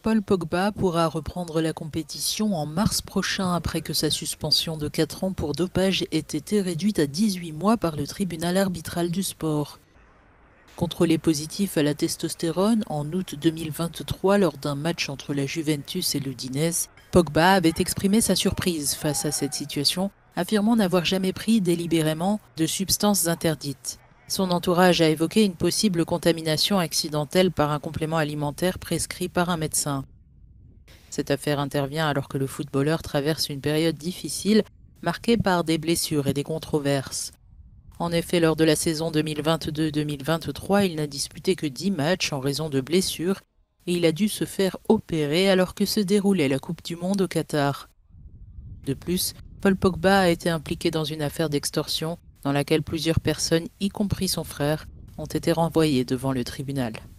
Paul Pogba pourra reprendre la compétition en mars prochain après que sa suspension de 4 ans pour dopage ait été réduite à 18 mois par le tribunal arbitral du sport. Contrôlé positif à la testostérone en août 2023 lors d'un match entre la Juventus et l'Udinese, Pogba avait exprimé sa surprise face à cette situation, affirmant n'avoir jamais pris délibérément de substances interdites. Son entourage a évoqué une possible contamination accidentelle par un complément alimentaire prescrit par un médecin. Cette affaire intervient alors que le footballeur traverse une période difficile, marquée par des blessures et des controverses. En effet, lors de la saison 2022-2023, il n'a disputé que 10 matchs en raison de blessures et il a dû se faire opérer alors que se déroulait la Coupe du Monde au Qatar. De plus, Paul Pogba a été impliqué dans une affaire d'extorsion dans laquelle plusieurs personnes, y compris son frère, ont été renvoyées devant le tribunal.